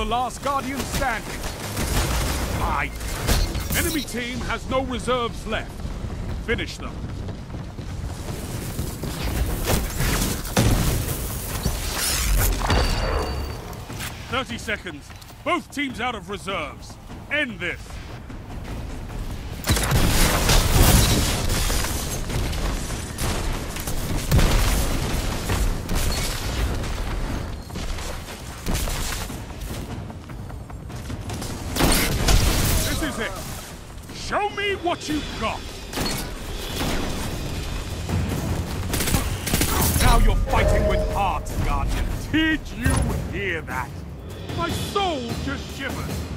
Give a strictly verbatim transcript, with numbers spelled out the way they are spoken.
the last Guardian standing. Aye. Enemy team has no reserves left. Finish them. Thirty seconds. Both teams out of reserves. End this. This is it. Show me what you've got. Now you're fighting with heart, Guardian. Did you hear that? My soul just shivered.